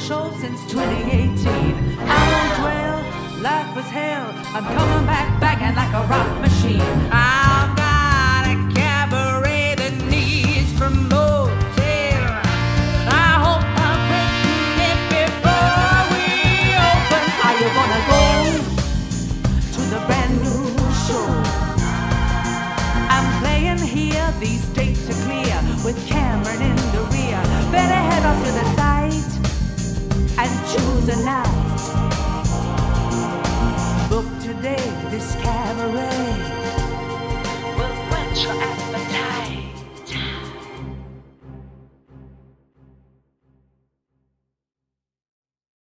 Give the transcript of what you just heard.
show since 2018. I won't dwell, life was hell. I'm coming back, banging like a rock machine. I've got a cabaret that needs promoting. I hope I've written it before we open. Are you gonna go to the brand new show? I'm playing here, these dates are clear, with Cameron in the rear. Better head off to the site and choose a night. Book today, this cabaret.